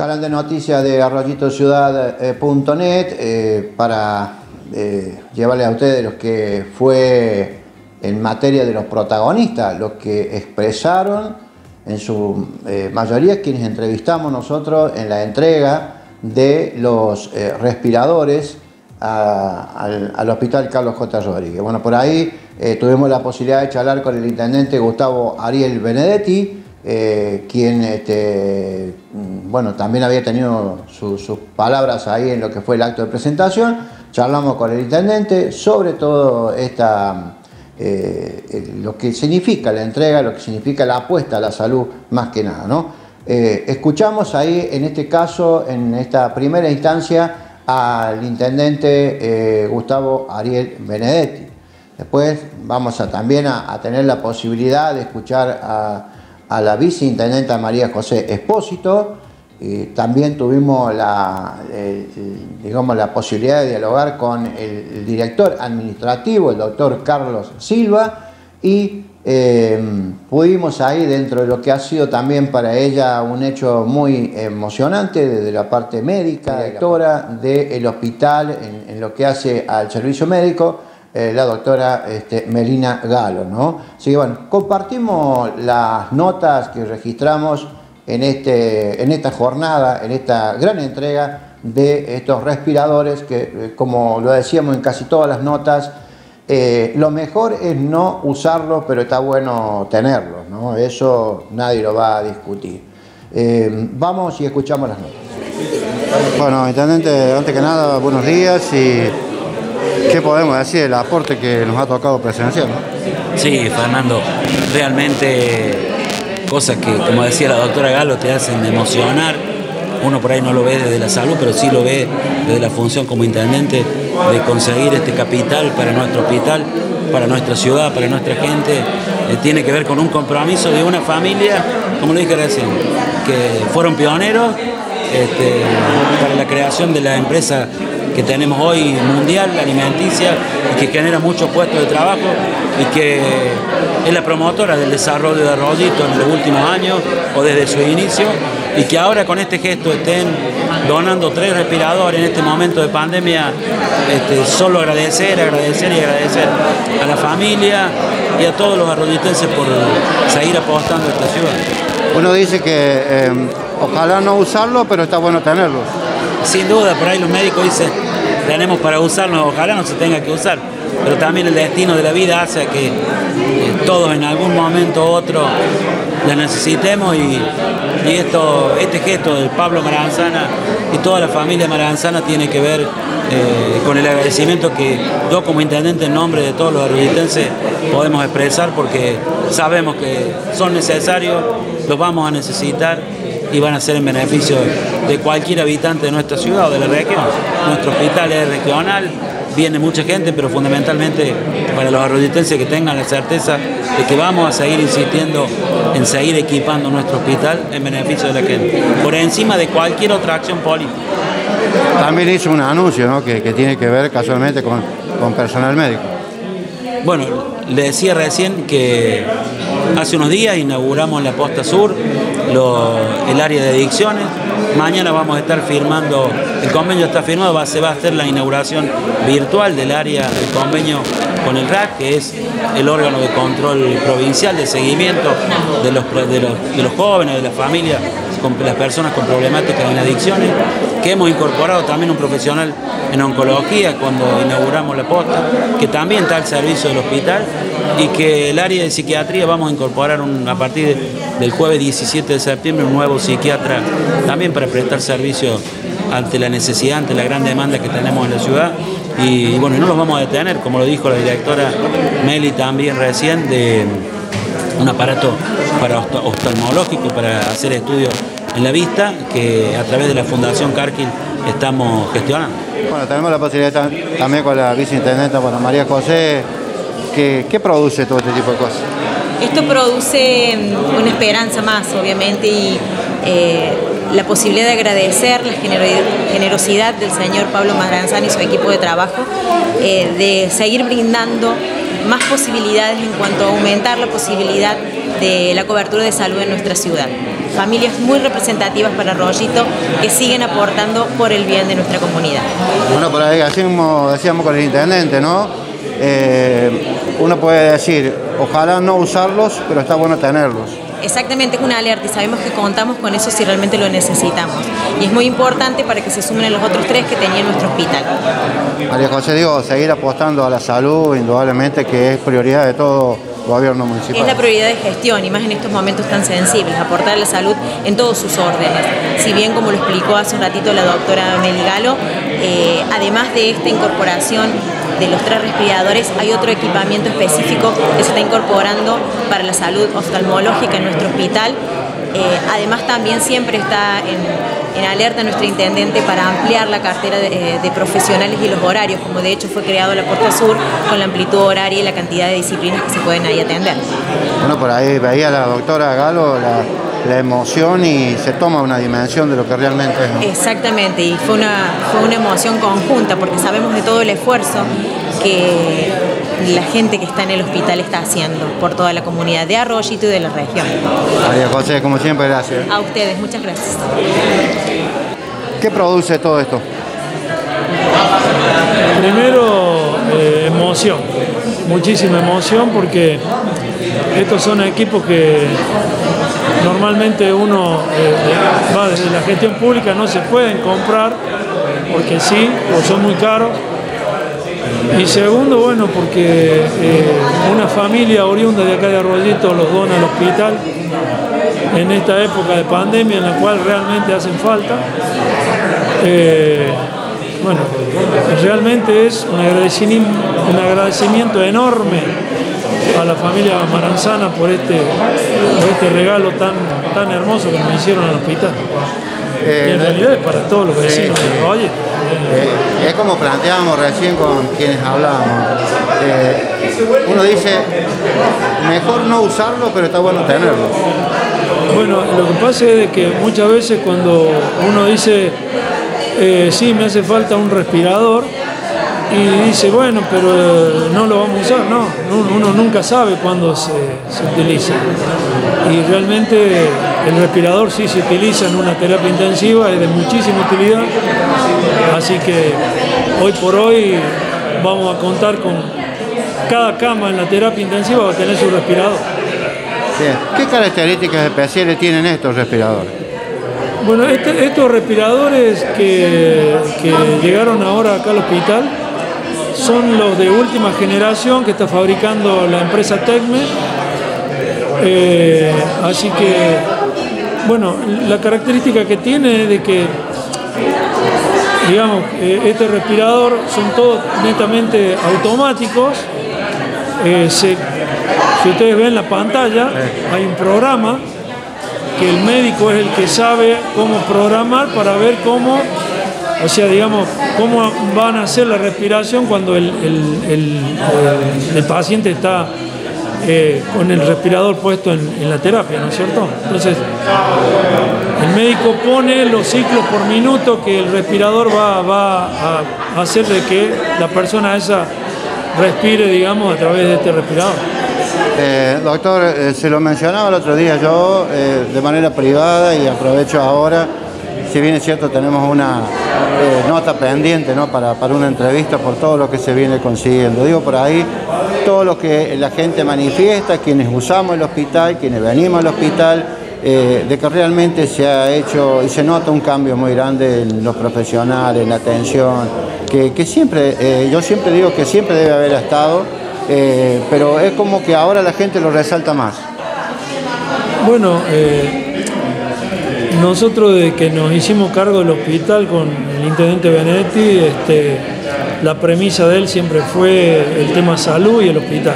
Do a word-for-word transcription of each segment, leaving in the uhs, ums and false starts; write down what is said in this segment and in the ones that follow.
canal de noticias de arroyito ciudad punto net eh, para eh, llevarle a ustedes lo que fue en materia de los protagonistas, los que expresaron en su eh, mayoría quienes entrevistamos nosotros en la entrega de los eh, respiradores a, al, al Hospital Carlos J. Rodríguez. Bueno, por ahí eh, tuvimos la posibilidad de charlar con el intendente Gustavo Ariel Benedetti, eh, quien este, bueno, también había tenido su, sus palabras ahí en lo que fue el acto de presentación. Charlamos con el intendente sobre todo esta, eh, lo que significa la entrega, lo que significa la apuesta a la salud más que nada, ¿no? Eh, escuchamos ahí en este caso, en esta primera instancia, al intendente eh, Gustavo Ariel Benedetti. Después vamos a, también a, a tener la posibilidad de escuchar a, a la viceintendenta María José Espósito. Y también tuvimos la, el, digamos, la posibilidad de dialogar con el, el director administrativo, el doctor Carlos Silva, y eh, pudimos ahí, dentro de lo que ha sido también para ella un hecho muy emocionante desde la parte médica, directora del hospital en, en lo que hace al servicio médico, eh, la doctora este, Melina Galo, ¿no? Así que bueno, compartimos las notas que registramos en, este, en esta jornada, en esta gran entrega de estos respiradores que, como lo decíamos en casi todas las notas, eh, lo mejor es no usarlos, pero está bueno tenerlos, ¿no? Eso nadie lo va a discutir. Eh, vamos y escuchamos las notas. Bueno, intendente, antes que nada, buenos días y ¿qué podemos decir del aporte que nos ha tocado presenciar, ¿no? Sí, Fernando, realmente cosas que, como decía la doctora Galo, te hacen emocionar. Uno por ahí no lo ve desde la salud, pero sí lo ve desde la función como intendente de conseguir este capital para nuestro hospital, para nuestra ciudad, para nuestra gente. Eh, tiene que ver con un compromiso de una familia, como lo dije recién, que fueron pioneros este, para la creación de la empresa que tenemos hoy mundial, alimenticia, y que genera muchos puestos de trabajo y que es la promotora del desarrollo de Arroyito en los últimos años o desde su inicio, y que ahora con este gesto estén donando tres respiradores en este momento de pandemia. Este, solo agradecer, agradecer y agradecer a la familia y a todos los arroyitenses por seguir apostando a esta ciudad. Uno dice que eh, ojalá no usarlo, pero está bueno tenerlos. Sin duda, por ahí los médicos dicen, tenemos para usarlos, ojalá no se tenga que usar, pero también el destino de la vida hace que eh, todos en algún momento u otro la necesitemos, y, y esto, este gesto de Pablo Maranzana y toda la familia Maranzana tiene que ver eh, con el agradecimiento que yo como intendente en nombre de todos los arroyitenses podemos expresar, porque sabemos que son necesarios, los vamos a necesitar y van a ser en beneficio de cualquier habitante de nuestra ciudad o de la región. Nuestro hospital es regional, viene mucha gente, pero fundamentalmente para los arroyitenses que tengan la certeza de que vamos a seguir insistiendo en seguir equipando nuestro hospital en beneficio de la gente, por encima de cualquier otra acción política. También hizo un anuncio, ¿no?, que, que tiene que ver casualmente con, con personal médico. Bueno, le decía recién que hace unos días inauguramos en la Posta Sur lo, el área de adicciones. Mañana vamos a estar firmando, el convenio está firmado, va, se va a hacer la inauguración virtual del área del convenio con el R A C, que es el órgano de control provincial de seguimiento de los, de los, de los jóvenes, de las familias, con las personas con problemáticas en adicciones, que hemos incorporado también un profesional en oncología cuando inauguramos la Posta, que también está al servicio del hospital, y que el área de psiquiatría vamos a incorporar un, a partir de, del jueves diecisiete de septiembre un nuevo psiquiatra también para prestar servicio ante la necesidad, ante la gran demanda que tenemos en la ciudad. Y, y bueno, no los vamos a detener, como lo dijo la directora Meli también recién, de un aparato para oftalmológico para hacer estudios en la vista, que a través de la Fundación Cargill estamos gestionando. Bueno, tenemos la posibilidad también con la viceintendenta, bueno, María José. ¿Qué, ¿Qué produce todo este tipo de cosas? Esto produce una esperanza más, obviamente, y eh, la posibilidad de agradecer la generosidad del señor Pablo Maranzana y su equipo de trabajo, eh, de seguir brindando más posibilidades en cuanto a aumentar la posibilidad de la cobertura de salud en nuestra ciudad. familias muy representativas para Arroyito que siguen aportando por el bien de nuestra comunidad. Bueno, por ahí, así como decíamos con el intendente, ¿no? Eh, uno puede decir, ojalá no usarlos, pero está bueno tenerlos. Exactamente, es una alerta y sabemos que contamos con eso si realmente lo necesitamos. Y es muy importante para que se sumen los otros tres que tenía nuestro hospital. María José, digo, seguir apostando a la salud, indudablemente que es prioridad de todo gobierno municipal. Es la prioridad de gestión y más en estos momentos tan sensibles, aportar a la salud en todos sus órdenes. Si bien, como lo explicó hace un ratito la doctora Meli Galo, eh, además de esta incorporación de los tres respiradores, hay otro equipamiento específico que se está incorporando para la salud oftalmológica en nuestro hospital. Eh, además, también siempre está en, en alerta nuestro intendente para ampliar la cartera de, de profesionales y los horarios, como de hecho fue creado la Puerta Sur con la amplitud horaria y la cantidad de disciplinas que se pueden ahí atender. Bueno, por ahí veía la doctora Galo la, la emoción y se toma una dimensión de lo que realmente es, ¿no? Exactamente, y fue una, fue una emoción conjunta porque sabemos de todo el esfuerzo que la gente que está en el hospital está haciendo por toda la comunidad de Arroyito y de la región. María José, como siempre, gracias. A ustedes, muchas gracias. ¿Qué produce todo esto? Primero, eh, emoción, muchísima emoción porque estos son equipos que normalmente uno eh, va desde la gestión pública, no se pueden comprar porque sí, o son muy caros. Y segundo, bueno, porque eh, una familia oriunda de acá de Arroyito los dona al hospital en esta época de pandemia en la cual realmente hacen falta. Eh, bueno, realmente es un agradecimiento, un agradecimiento enorme a la familia Maranzana por este, por este regalo tan, tan hermoso que nos hicieron al hospital. Eh, y en realidad es para todos los vecinos sí, de Arroyito. Eh, es como planteábamos recién con quienes hablábamos. Eh, uno dice, mejor no usarlo, pero está bueno tenerlo. Bueno, lo que pasa es de que muchas veces cuando uno dice, eh, sí, me hace falta un respirador, y dice, bueno, pero no lo vamos a usar, no, uno nunca sabe cuándo se, se utiliza. Y realmente el respirador sí se utiliza en una terapia intensiva, es de muchísima utilidad, así que hoy por hoy vamos a contar con cada cama en la terapia intensiva va a tener su respirador. Bien. ¿Qué características especiales tienen estos respiradores? Bueno, este, estos respiradores que, que llegaron ahora acá al hospital son los de última generación que está fabricando la empresa Tecme. Eh, así que, bueno, la característica que tiene es de que, digamos, eh, este respirador son todos netamente automáticos. Eh, se, si ustedes ven la pantalla, hay un programa que el médico es el que sabe cómo programar para ver cómo, o sea, digamos, cómo van a hacer la respiración cuando el, el, el, el, el paciente está eh, con el respirador puesto en, en la terapia, ¿no es cierto? Entonces, el médico pone los ciclos por minuto que el respirador va, va a hacer de que la persona esa respire, digamos, a través de este respirador. Eh, doctor, eh, se lo mencionaba el otro día yo eh, de manera privada y aprovecho ahora, si bien es cierto tenemos una eh, nota pendiente, ¿no? para, para una entrevista por todo lo que se viene consiguiendo. Digo por ahí, todo lo que la gente manifiesta, quienes usamos el hospital, quienes venimos al hospital, eh, de que realmente se ha hecho y se nota un cambio muy grande en los profesionales, en la atención, que, que siempre, eh, yo siempre digo que siempre debe haber estado. Eh, pero es como que ahora la gente lo resalta más. Bueno, eh, nosotros desde que nos hicimos cargo del hospital con el intendente Benedetti, este, la premisa de él siempre fue el tema salud y el hospital.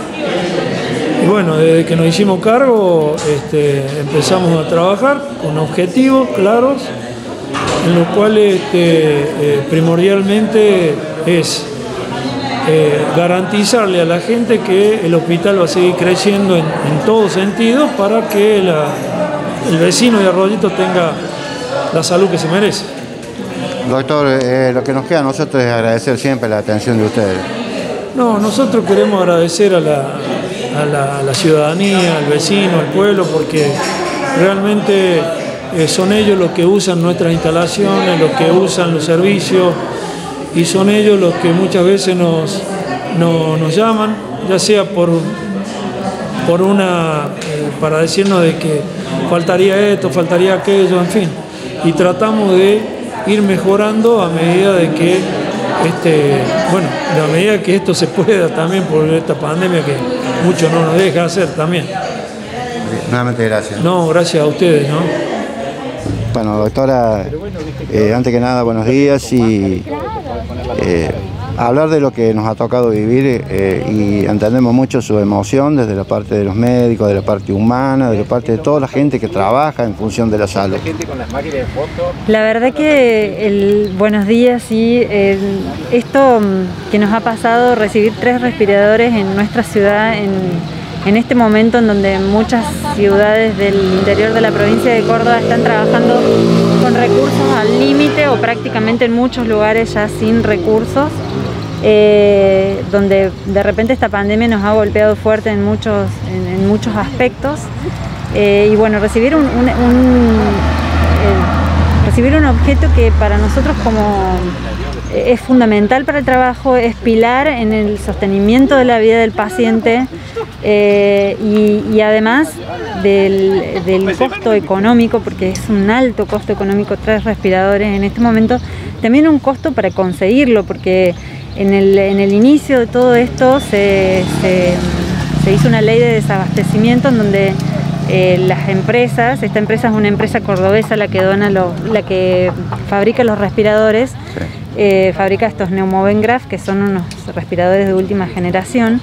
Y bueno, desde que nos hicimos cargo este, empezamos a trabajar con objetivos claros, en los cuales este, eh, primordialmente es Eh, garantizarle a la gente que el hospital va a seguir creciendo en, en todos sentidos para que la, el vecino de Arroyito tenga la salud que se merece. Doctor, eh, lo que nos queda a nosotros es agradecer siempre la atención de ustedes. No, nosotros queremos agradecer a la, a la, a la ciudadanía, al vecino, al pueblo, porque realmente eh, son ellos los que usan nuestras instalaciones, los que usan los servicios, y son ellos los que muchas veces nos, nos, nos llaman, ya sea por, por una, eh, para decirnos de que faltaría esto, faltaría aquello, en fin. Y tratamos de ir mejorando a medida de que, este, bueno, a medida que esto se pueda también por esta pandemia que mucho no nos deja hacer también. Nuevamente gracias. No, gracias a ustedes, ¿no? Bueno, doctora, eh, antes que nada, buenos días y eh, hablar de lo que nos ha tocado vivir eh, y entendemos mucho su emoción desde la parte de los médicos, de la parte humana, de la parte de toda la gente que trabaja en función de la salud. La verdad que el buenos días y el, esto que nos ha pasado, recibir tres respiradores en nuestra ciudad en En este momento en donde muchas ciudades del interior de la provincia de Córdoba están trabajando con recursos al límite o prácticamente en muchos lugares ya sin recursos, eh, donde de repente esta pandemia nos ha golpeado fuerte en muchos, en, en muchos aspectos. Eh, y bueno, recibir un, un, un, eh, recibir un objeto que para nosotros como es fundamental para el trabajo, es pilar en el sostenimiento de la vida del paciente, eh, y, y además del, del costo económico, porque es un alto costo económico tres respiradores en este momento, también un costo para conseguirlo, porque en el, en el inicio de todo esto se, se, se hizo una ley de desabastecimiento en donde Eh, las empresas, esta empresa es una empresa cordobesa la que dona los, la que fabrica los respiradores, sí. eh, fabrica estos Neumovengraf, que son unos respiradores de última generación,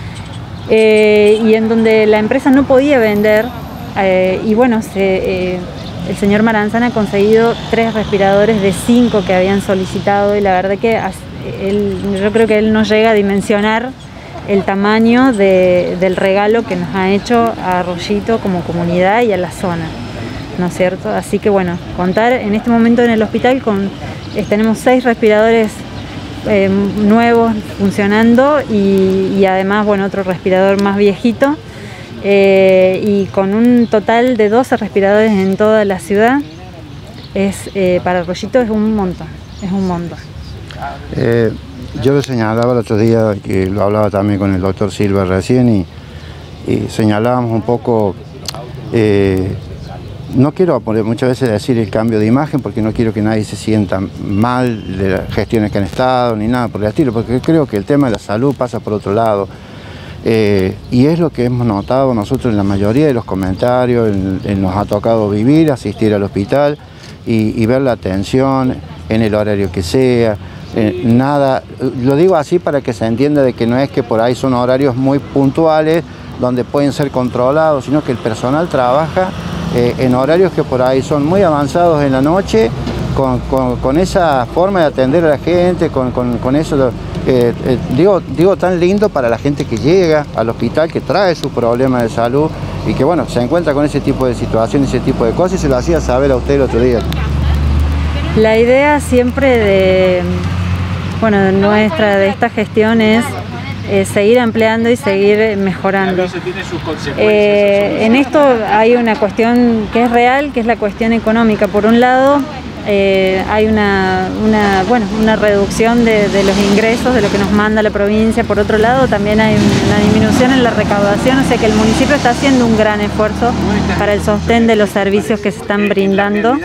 eh, y en donde la empresa no podía vender, eh, y bueno, se, eh, el señor Maranzana ha conseguido tres respiradores de cinco que habían solicitado, y la verdad que él, yo creo que él no llega a dimensionar el tamaño de, del regalo que nos ha hecho a Arroyito como comunidad y a la zona, ¿no es cierto? Así que bueno, contar en este momento en el hospital con, eh, tenemos seis respiradores eh, nuevos funcionando y, y además, bueno, otro respirador más viejito, eh, y con un total de doce respiradores en toda la ciudad, es, eh, para Arroyito es un montón, es un montón. Eh... Yo lo señalaba el otro día, que lo hablaba también con el doctor Silva recién, y, y señalábamos un poco, eh, no quiero muchas veces decir el cambio de imagen, porque no quiero que nadie se sienta mal de las gestiones que han estado, ni nada por el estilo, porque creo que el tema de la salud pasa por otro lado. Eh, y es lo que hemos notado nosotros en la mayoría de los comentarios, en, en nos ha tocado vivir, asistir al hospital y, y ver la atención en el horario que sea. Eh, nada, lo digo así para que se entienda de que no es que por ahí son horarios muy puntuales donde pueden ser controlados, sino que el personal trabaja eh, en horarios que por ahí son muy avanzados en la noche, con, con, con esa forma de atender a la gente, con, con, con eso, eh, eh, digo, digo tan lindo para la gente que llega al hospital, que trae sus problemas de salud y que bueno, se encuentra con ese tipo de situaciones, ese tipo de cosas, y se lo hacía saber a usted el otro día. La idea siempre de... Bueno, nuestra de esta gestión es eh, seguir ampliando y seguir mejorando. Eh, en esto hay una cuestión que es real, que es la cuestión económica. Por un lado, eh, hay una, una, bueno, una reducción de, de los ingresos, de lo que nos manda la provincia. Por otro lado, también hay una disminución en la recaudación, o sea que el municipio está haciendo un gran esfuerzo para el sostén de los servicios que se están brindando.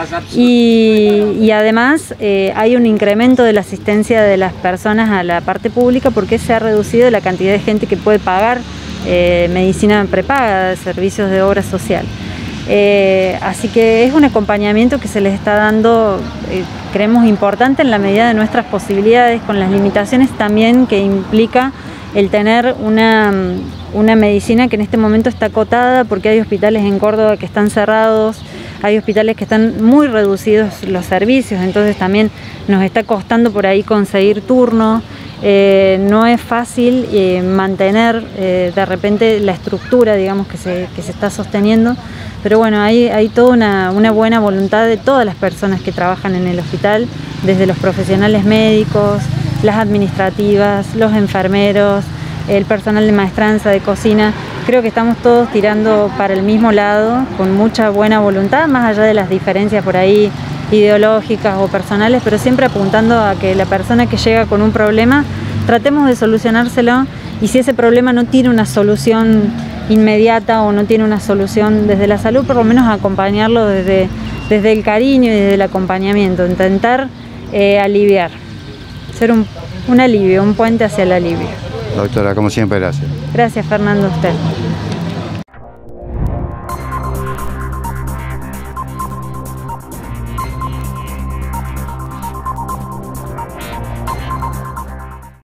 Y, y además eh, hay un incremento de la asistencia de las personas a la parte pública, porque se ha reducido la cantidad de gente que puede pagar eh, medicina prepaga, servicios de obra social. Eh, así que es un acompañamiento que se les está dando, eh, creemos, importante en la medida de nuestras posibilidades, con las limitaciones también que implica el tener una, una medicina que en este momento está acotada, porque hay hospitales en Córdoba que están cerrados, hay hospitales que están muy reducidos los servicios, entonces también nos está costando por ahí conseguir turno. Eh, no es fácil eh, mantener eh, de repente la estructura, digamos, que se, que se está sosteniendo, pero bueno, hay, hay toda una, una buena voluntad de todas las personas que trabajan en el hospital, desde los profesionales médicos, las administrativas, los enfermeros, el personal de maestranza, de cocina, creo que estamos todos tirando para el mismo lado, con mucha buena voluntad, más allá de las diferencias por ahí ideológicas o personales, pero siempre apuntando a que la persona que llega con un problema, tratemos de solucionárselo, y si ese problema no tiene una solución inmediata o no tiene una solución desde la salud, por lo menos acompañarlo desde, desde el cariño y desde el acompañamiento, intentar eh, aliviar, ser un, un alivio, un puente hacia el alivio. Doctora, como siempre, gracias. Gracias, Fernando, a usted.